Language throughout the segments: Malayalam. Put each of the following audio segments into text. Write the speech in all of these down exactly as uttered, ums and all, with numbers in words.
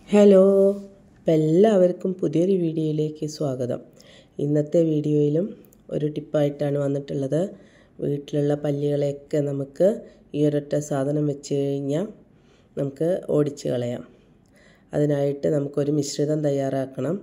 ഹലോ, അപ്പോൾ എല്ലാവർക്കും പുതിയൊരു വീഡിയോയിലേക്ക് സ്വാഗതം. ഇന്നത്തെ വീഡിയോയിലും ഒരു ടിപ്പായിട്ടാണ് വന്നിട്ടുള്ളത്. വീട്ടിലുള്ള പല്ലികളെയൊക്കെ നമുക്ക് ഈ ഒരൊറ്റ സാധനം വെച്ച് കഴിഞ്ഞാൽ നമുക്ക് ഓടിച്ച് കളയാം. അതിനായിട്ട് നമുക്കൊരു മിശ്രിതം തയ്യാറാക്കണം.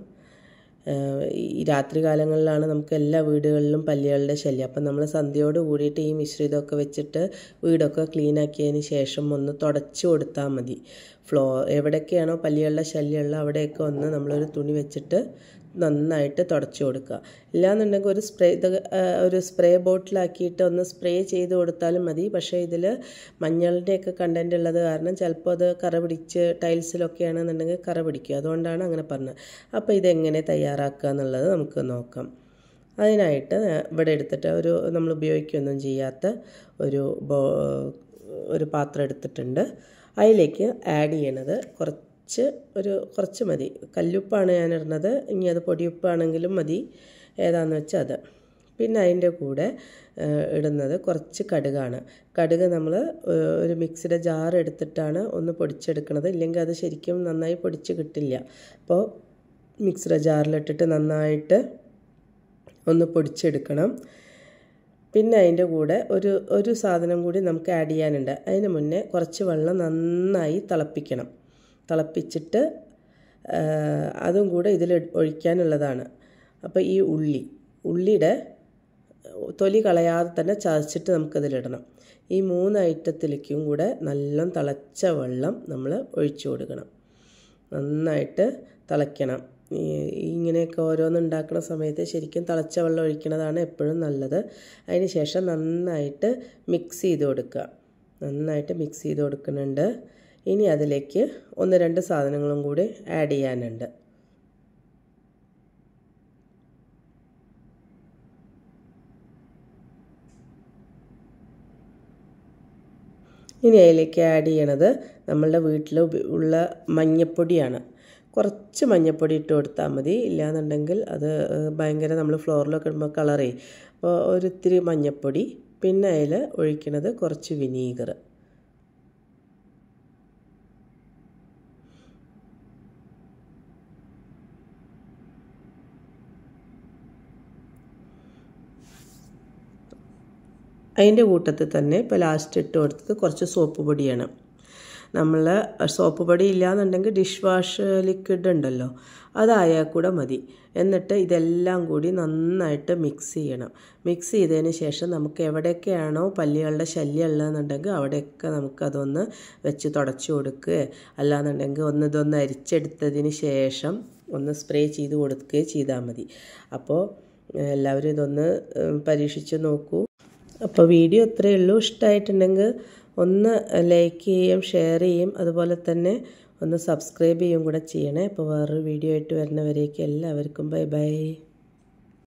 ഈ രാത്രി കാലങ്ങളിലാണ് നമുക്ക് എല്ലാ വീടുകളിലും പല്ലികളുടെ ശല്യം. അപ്പം നമ്മൾ സന്ധ്യയോട് കൂടിയിട്ട് ഈ മിശ്രിതമൊക്കെ വെച്ചിട്ട് വീടൊക്കെ ക്ലീൻ ആക്കിയതിന് ശേഷം ഒന്ന് തുടച്ച് കൊടുത്താൽ മതി. ഫ്ലോ എവിടെയൊക്കെയാണോ പല്ലികളുടെ ശല്യമുള്ള അവിടെയൊക്കെ ഒന്ന് നമ്മളൊരു തുണി വെച്ചിട്ട് നന്നായിട്ട് തുടച്ച് കൊടുക്കുക. ഇല്ലാന്നുണ്ടെങ്കിൽ ഒരു സ്പ്രേ ഇത് ഒരു സ്പ്രേ ബോട്ടിലാക്കിയിട്ട് ഒന്ന് സ്പ്രേ ചെയ്ത് കൊടുത്താലും മതി. പക്ഷേ ഇതിൽ മഞ്ഞളുടെയൊക്കെ കണ്ടൻറ്റ് ഉള്ളത് കാരണം ചിലപ്പോൾ അത് കറ പിടിച്ച് ടൈൽസിലൊക്കെ ആണെന്നുണ്ടെങ്കിൽ കറ പിടിക്കും. അതുകൊണ്ടാണ് അങ്ങനെ പറഞ്ഞത്. അപ്പോൾ ഇതെങ്ങനെ തയ്യാറാക്കുക എന്നുള്ളത് നമുക്ക് നോക്കാം. അതിനായിട്ട് ഇവിടെ എടുത്തിട്ട് ഒരു നമ്മൾ ഉപയോഗിക്കുകയൊന്നും ചെയ്യാത്ത ഒരു ബോ ഒരു പാത്രം എടുത്തിട്ടുണ്ട്. അതിലേക്ക് ആഡ് ചെയ്യണത് കുറച്ച് ഒരു കുറച്ച് മതി. കല്ലുപ്പാണ് ഞാൻ ഇടുന്നത്. ഇനി അത് പൊടിയുപ്പാണെങ്കിലും മതി, ഏതാണെന്ന് വെച്ചാൽ അത്. പിന്നെ അതിൻ്റെ കൂടെ ഇടുന്നത് കുറച്ച് കടുകാണ്. കടുക് നമ്മൾ ഒരു മിക്സിയുടെ ജാർ എടുത്തിട്ടാണ് ഒന്ന് പൊടിച്ചെടുക്കുന്നത്. ഇല്ലെങ്കിൽ അത് ശരിക്കും നന്നായി പൊടിച്ച് കിട്ടില്ല. അപ്പോൾ മിക്സിയുടെ ജാറിലിട്ടിട്ട് നന്നായിട്ട് ഒന്ന് പൊടിച്ചെടുക്കണം. പിന്നെ അതിൻ്റെ കൂടെ ഒരു ഒരു സാധനം കൂടി നമുക്ക് ആഡ് ചെയ്യാനുണ്ട്. അതിന് മുന്നേ കുറച്ച് വെള്ളം നന്നായി തിളപ്പിക്കണം. തിളപ്പിച്ചിട്ട് അതും കൂടെ ഇതിൽ ഒഴിക്കാനുള്ളതാണ്. അപ്പോൾ ഈ ഉള്ളി ഉള്ളിയുടെ തൊലി കളയാതെ തന്നെ ചതച്ചിട്ട് നമുക്കതിലിടണം. ഈ മൂന്ന് ഐറ്റത്തിലേക്കും കൂടെ നല്ല തിളച്ച വെള്ളം നമ്മൾ ഒഴിച്ചു കൊടുക്കണം. നന്നായിട്ട് തിളയ്ക്കണം. ഇങ്ങനെയൊക്കെ ഓരോന്ന് ഉണ്ടാക്കുന്ന സമയത്ത് ശരിക്കും തിളച്ച വെള്ളം ഒഴിക്കുന്നതാണ് എപ്പോഴും നല്ലത്. അതിന് ശേഷം നന്നായിട്ട് മിക്സ് ചെയ്ത് കൊടുക്കുക. നന്നായിട്ട് മിക്സ് ചെയ്ത് കൊടുക്കുന്നുണ്ട്. ഇനി അതിലേക്ക് ഒന്ന് രണ്ട് സാധനങ്ങളും കൂടി ആഡ് ചെയ്യാനുണ്ട്. ഇനി അതിലേക്ക് ആഡ് ചെയ്യണത് നമ്മളുടെ വീട്ടിൽ ഉള്ള മഞ്ഞൾപ്പൊടിയാണ്. കുറച്ച് മഞ്ഞൾപ്പൊടി ഇട്ട് കൊടുത്താൽ മതി. ഇല്ലയെന്നുണ്ടെങ്കിൽ അത് ഭയങ്കര നമ്മൾ ഫ്ലോറിലൊക്കെ ഇടുമ്പോൾ കളർ ചെയ്യും. അപ്പോൾ ഒരിത്തിരി മഞ്ഞൾപ്പൊടി, പിന്നെ അതിൽ ഒഴിക്കുന്നത് കുറച്ച് വിനീഗർ. അതിൻ്റെ കൂട്ടത്തിൽ തന്നെ ഇപ്പോൾ ലാസ്റ്റ് ഇട്ട് കൊടുത്തത് കുറച്ച് സോപ്പ് പൊടിയാണ്. നമ്മൾ സോപ്പ് പൊടി ഇല്ലയെന്നുണ്ടെങ്കിൽ ഡിഷ് വാഷ് ലിക്വിഡ് ഉണ്ടല്ലോ, അതായാൽ കൂടെ മതി. എന്നിട്ട് ഇതെല്ലാം കൂടി നന്നായിട്ട് മിക്സ് ചെയ്യണം. മിക്സ് ചെയ്തതിന് ശേഷം നമുക്ക് എവിടെയൊക്കെയാണോ പല്ലികളുടെ ശല്യം ഉള്ളതെന്നുണ്ടെങ്കിൽ അവിടെയൊക്കെ നമുക്കതൊന്ന് വെച്ച് തുടച്ച് കൊടുക്കുക. അല്ലാന്നുണ്ടെങ്കിൽ ഒന്ന് ഇതൊന്ന് അരിച്ചെടുത്തതിന് ശേഷം ഒന്ന് സ്പ്രേ ചെയ്ത് കൊടുക്കുകയോ ചെയ്താൽ മതി. അപ്പോൾ എല്ലാവരും ഇതൊന്ന് പരീക്ഷിച്ച് നോക്കൂ. അപ്പോൾ വീഡിയോ ഇത്രയേ ഉള്ളൂ. ഇഷ്ടമായിട്ടുണ്ടെങ്കിൽ ഒന്ന് ലൈക്ക് ചെയ്യും, ഷെയർ ചെയ്യും, അതുപോലെ തന്നെ ഒന്ന് സബ്സ്ക്രൈബ് ചെയ്യും കൂടെ ചെയ്യണേ. അപ്പോൾ വേറൊരു വീഡിയോ ആയിട്ട് വരുന്നവരേക്ക് എല്ലാവർക്കും ബൈ ബൈ.